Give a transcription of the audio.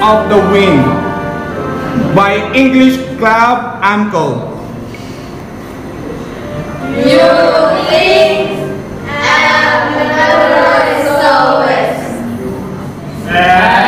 of the Wind by English Club Uncle. You think and the is always.